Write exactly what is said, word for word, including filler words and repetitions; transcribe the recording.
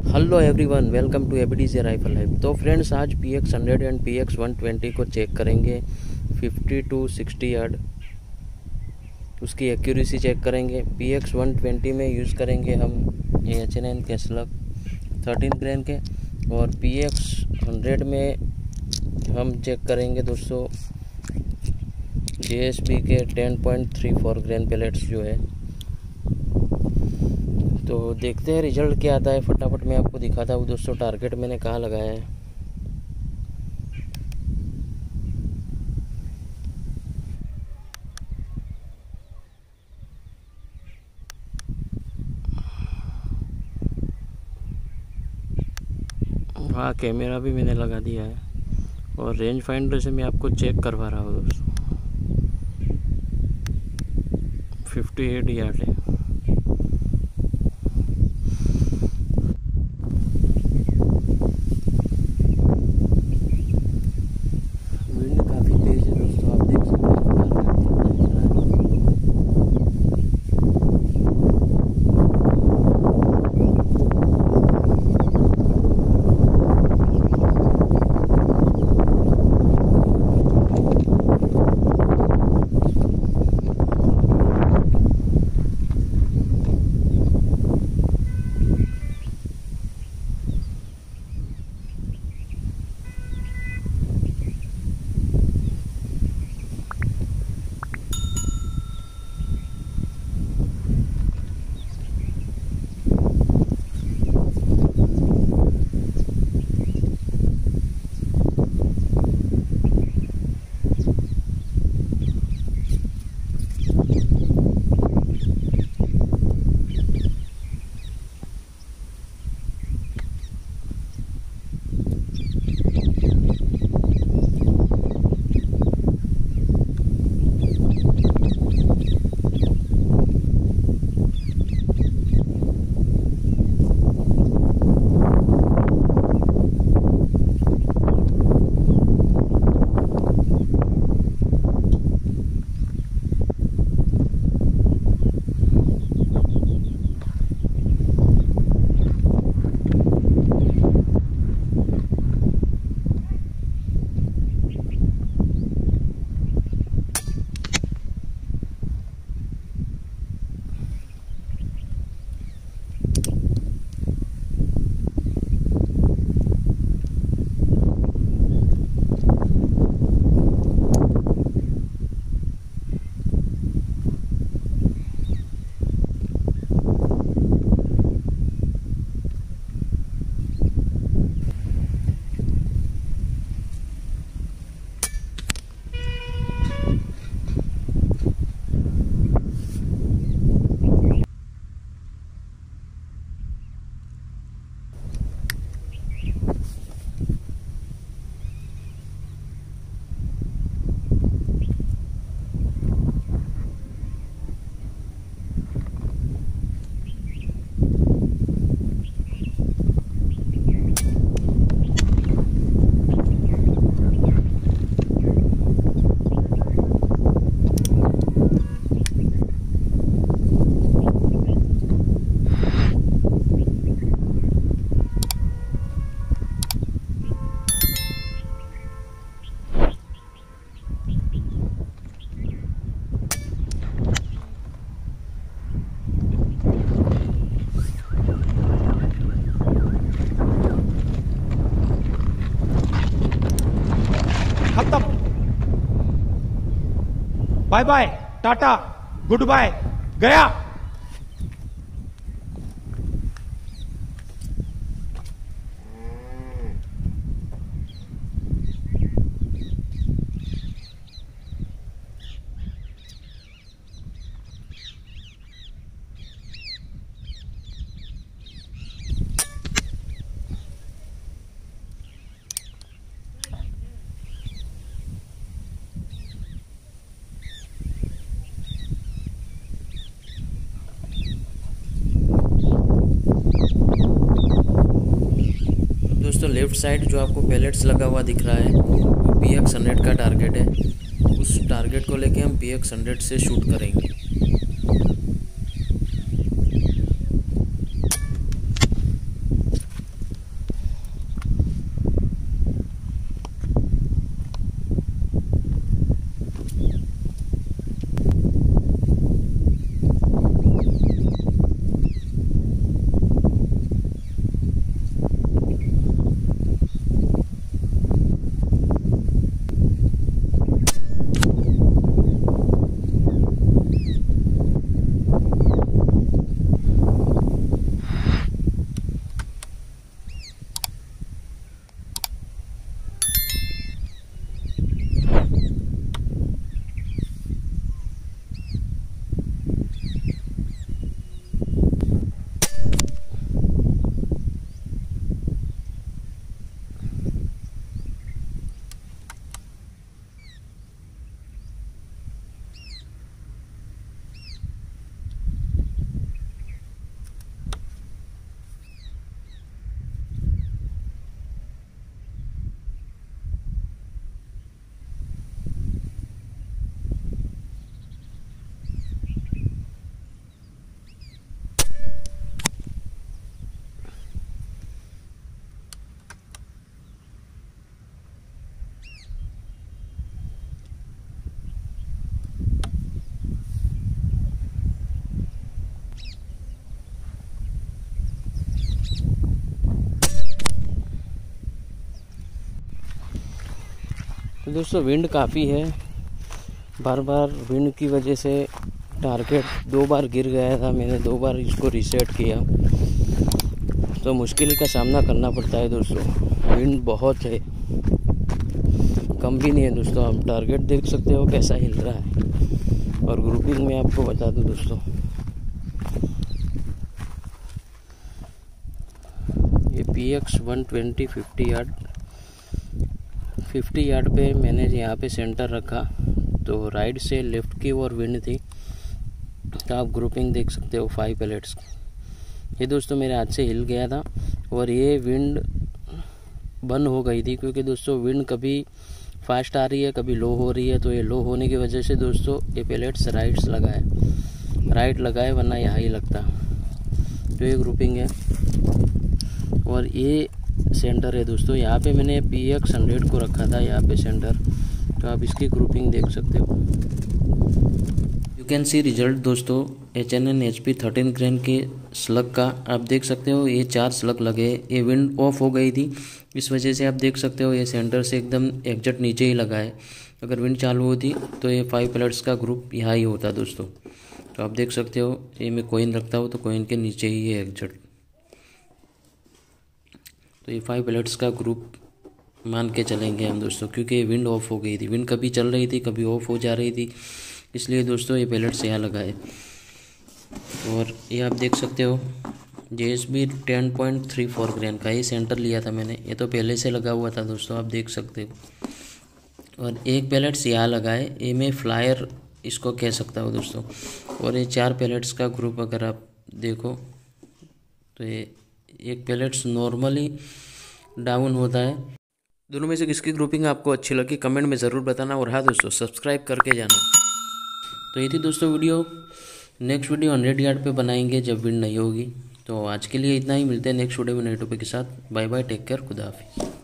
Hello everyone, welcome to ABDJ rifle live. तो friends, आज P X hundred and P X one twenty को check करेंगे। Fifty to sixty yard उसकी accuracy check करेंगे। P X one twenty में use करेंगे हम H N N के स्लग थर्टीन ग्रेन के, और पी एक्स हंड्रेड में हम चेक करेंगे दोस्तों जे एस पी के ten point three four grain pellets जो है। तो देखते हैं रिजल्ट क्या आता है। फटाफट मैं आपको दिखाता हूँ दोस्तों टारगेट मैंने कहाँ लगाया है। हाँ, कैमरा भी मैंने लगा दिया है और रेंज फाइंडर से मैं आपको चेक करवा रहा हूँ दोस्तों। फिफ्टी एट यार्ड है। विंड काफ़ी तेज है दोस्तों, आप देख सकते हैं खत्म। बाय बाय, टाटा, गुड बाय, गया। दोस्तों लेफ्ट साइड जो आपको पैलेट्स लगा हुआ दिख रहा है वो पी एक्स हंड्रेड का टारगेट है। उस टारगेट को लेके हम पी एक्स हंड्रेड से शूट करेंगे। दोस्तों विंड काफ़ी है, बार बार विंड की वजह से टारगेट दो बार गिर गया था। मैंने दो बार इसको रीसेट किया, तो मुश्किल का सामना करना पड़ता है दोस्तों। विंड बहुत है, कम भी नहीं है दोस्तों। आप टारगेट देख सकते हो कैसा हिल रहा है। और ग्रुपिंग में आपको बता दूं दोस्तों, ये P X one twenty fifty yard fifty yard पे मैंने यहाँ पे सेंटर रखा, तो राइट से लेफ़्ट की ओर विंड थी। तो आप ग्रुपिंग देख सकते हो फाइव पैलेट्स। ये दोस्तों मेरे हाथ से हिल गया था और ये विंड बंद हो गई थी, क्योंकि दोस्तों विंड कभी फास्ट आ रही है कभी लो हो रही है। तो ये लो होने की वजह से दोस्तों ये पैलेट्स राइट्स लगाए राइट लगाए वरना यहाँ ही लगता। तो ये ग्रुपिंग है और ये सेंटर है दोस्तों। यहाँ पे मैंने पी एक्स हंड्रेड को रखा था, यहाँ पे सेंटर। तो आप इसकी ग्रुपिंग देख सकते हो। यू कैन सी रिजल्ट दोस्तों H N N H P thirteen grain के स्लग का। आप देख सकते हो ये चार स्लग लगे। ये विंड ऑफ हो गई थी, इस वजह से आप देख सकते हो ये सेंटर से एकदम एग्जैक्ट नीचे ही लगा है। अगर विंड चालू होती तो ये फाइव पैलेट्स का ग्रुप यहाँ ही होता दोस्तों। तो आप देख सकते हो ये मैं कोइन रखता हूँ तो कोइन के नीचे ही है एग्जैक्ट। तो ये फाइव पैलेट्स का ग्रुप मान के चलेंगे हम दोस्तों, क्योंकि ये विंड ऑफ हो गई थी। विंड कभी चल रही थी कभी ऑफ हो जा रही थी, इसलिए दोस्तों ये पैलेट्स यहाँ लगाए। और ये आप देख सकते हो J S B ten point three four grain का ये सेंटर लिया था मैंने। ये तो पहले से लगा हुआ था दोस्तों, आप देख सकते हो। और एक पैलेट्स यहाँ लगाए, ये मैं फ्लायर इसको कह सकता हूँ दोस्तों। और ये चार पैलेट्स का ग्रुप अगर आप देखो तो ये एक पैलेट्स नॉर्मली डाउन होता है। दोनों में से किसकी ग्रुपिंग आपको अच्छी लगी कमेंट में ज़रूर बताना। और हाँ दोस्तों सब्सक्राइब करके जाना। तो ये थी दोस्तों video. Next video hundred yard पे बनाएंगे जब विंड नहीं होगी। तो आज के लिए इतना ही, मिलते हैं नेक्स्ट वीडियो में नए टॉपिक के साथ। बाय बाय, टेक केयर, खुदा हाफिज़।